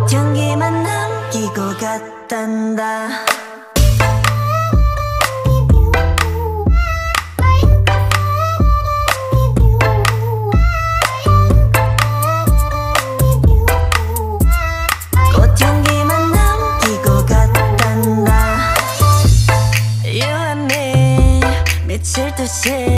꽃향기만 남기고 갔단다. 꽃향기만 남기고 갔단다. You and me 미칠 듯이